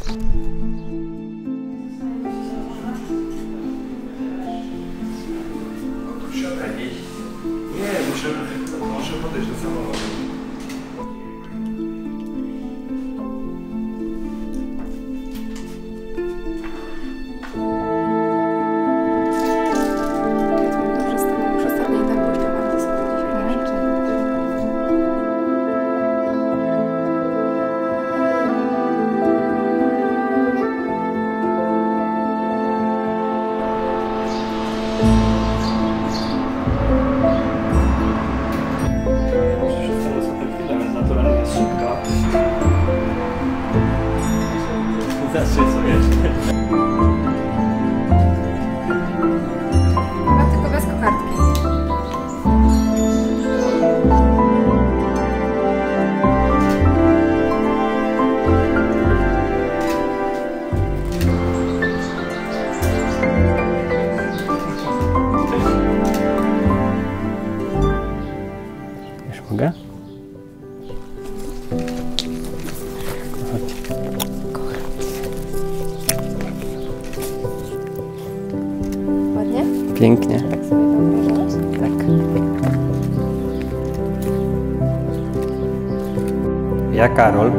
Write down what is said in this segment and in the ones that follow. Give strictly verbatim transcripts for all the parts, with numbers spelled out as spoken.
Nie, muszę, muszę podejść do samochodu. Zawsze sobie. Chyba tylko bez kokardki. Już mogę? Ładnie? Pięknie. Tak sobie wyobrażasz? Tak. Ja, Karol,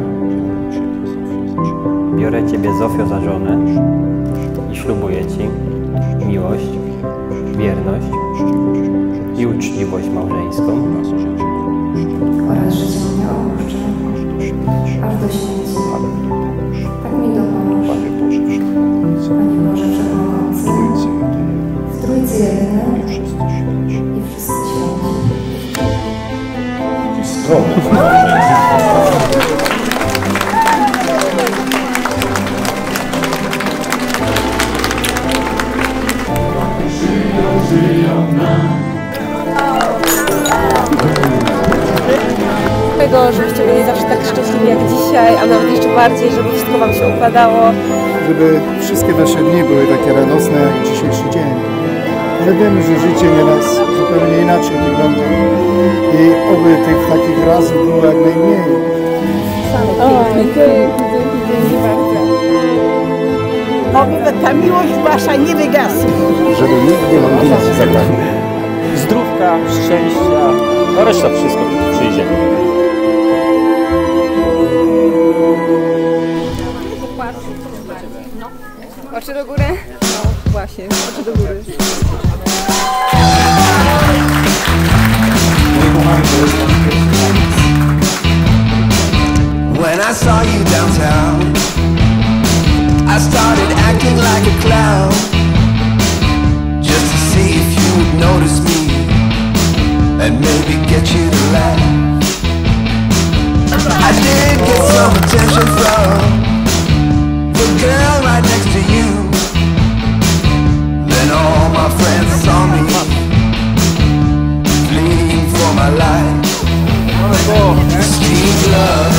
biorę Ciebie, Zofio, za żonę i ślubuję Ci miłość, wierność i uczciwość małżeńską Oraz że Cię nie opuszczę, aż do śmierci. Tak mi dopomóż, Panie Boże Wszechmogący, w Trójcy Jedyny i wszyscy Tego, żebyście byli zawsze tak szczęśliwi jak dzisiaj, a nawet jeszcze bardziej, żeby wszystko Wam się układało. Żeby wszystkie nasze dni były takie radosne jak dzisiejszy dzień. Ale wiemy, że życie nieraz zupełnie inaczej wygląda i oby tych takich razów było jak najmniej. O, dzięki, dzięki bardzo. Oby ta miłość Wasza nie wygasła. Żeby nikt nie mógł nas zabrać. zdrówka, szczęścia, no reszta wszystko przyjdzie. Oczy do góry? No właśnie, oczy do góry. When I saw you downtown, I started acting like a clown, just to see if you would notice me and maybe get you to laugh. I did get some attention from the girl right next to you. Then all my friends saw me fleeing for my life. Street love